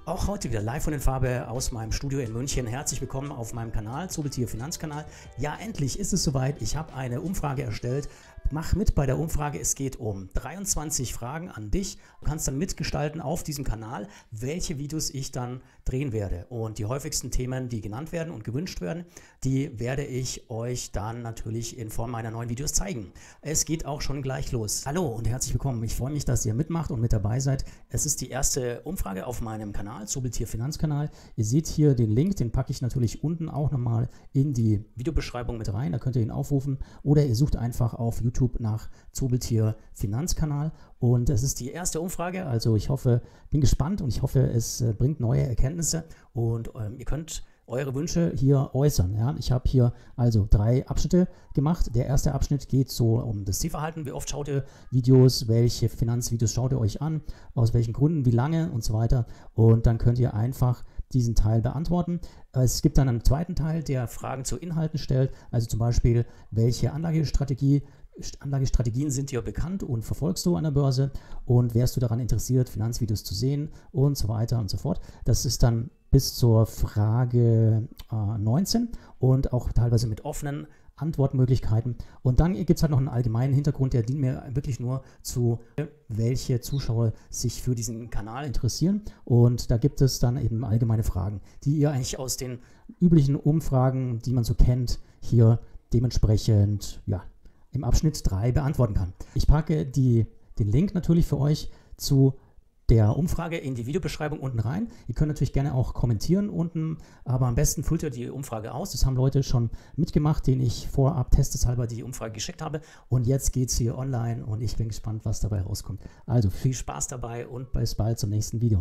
Auch heute wieder live von in Farbe aus meinem Studio in München. Herzlich willkommen auf meinem Kanal, Zobeltier Finanzkanal. Ja, endlich ist es soweit. Ich habe eine Umfrage erstellt. Mach mit bei der Umfrage. Es geht um 23 Fragen an dich. Du kannst dann mitgestalten auf diesem Kanal, welche Videos ich dann drehen werde. Und die häufigsten Themen, die genannt werden und gewünscht werden, die werde ich euch dann natürlich in Form meiner neuen Videos zeigen. Es geht auch schon gleich los. Hallo und herzlich willkommen. Ich freue mich, dass ihr mitmacht und mit dabei seid. Es ist die erste Umfrage auf meinem Kanal, Zobeltier Finanzkanal. Ihr seht hier den Link, den packe ich natürlich unten auch nochmal in die Videobeschreibung mit rein. Da könnt ihr ihn aufrufen oder ihr sucht einfach auf YouTube nach Zobeltier Finanzkanal. Und es ist die erste Umfrage, also ich hoffe, bin gespannt und ich hoffe, es bringt neue Erkenntnisse und ihr könnt eure Wünsche hier äußern. Ja? Ich habe hier also 3 Abschnitte gemacht. Der erste Abschnitt geht so um das Sehverhalten. Wie oft schaut ihr Videos, welche Finanzvideos schaut ihr euch an, aus welchen Gründen, wie lange und so weiter. Und dann könnt ihr einfach diesen Teil beantworten. Es gibt dann einen zweiten Teil, der Fragen zu Inhalten stellt, also zum Beispiel, welche Anlagestrategien sind dir bekannt und verfolgst du an der Börse und wärst du daran interessiert, Finanzvideos zu sehen und so weiter und so fort. Das ist dann bis zur Frage 19 und auch teilweise mit offenen Antwortmöglichkeiten. Und dann gibt es halt noch einen allgemeinen Hintergrund, der dient mir wirklich nur zu, welche Zuschauer sich für diesen Kanal interessieren. Und da gibt es dann eben allgemeine Fragen, die ihr eigentlich aus den üblichen Umfragen, die man so kennt, hier dementsprechend ja, im Abschnitt 3 beantworten kann. Ich packe den Link natürlich für euch zu der Umfrage in die Videobeschreibung unten rein. Ihr könnt natürlich gerne auch kommentieren unten, aber am besten füllt ihr die Umfrage aus. Das haben Leute schon mitgemacht, denen ich vorab testeshalber die Umfrage geschickt habe. Und jetzt geht es hier online und ich bin gespannt, was dabei rauskommt. Also viel Spaß dabei und bis bald zum nächsten Video.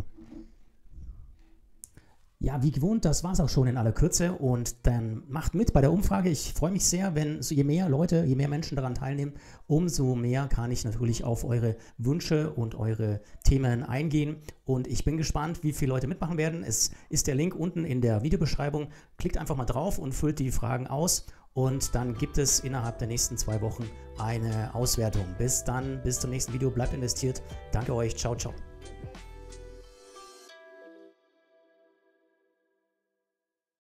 Ja, wie gewohnt, das war es auch schon in aller Kürze und dann macht mit bei der Umfrage. Ich freue mich sehr, wenn je mehr Leute, je mehr Menschen daran teilnehmen, umso mehr kann ich natürlich auf eure Wünsche und eure Themen eingehen und ich bin gespannt, wie viele Leute mitmachen werden. Es ist der Link unten in der Videobeschreibung. Klickt einfach mal drauf und füllt die Fragen aus und dann gibt es innerhalb der nächsten 2 Wochen eine Auswertung. Bis dann, bis zum nächsten Video. Bleibt investiert. Danke euch. Ciao, ciao.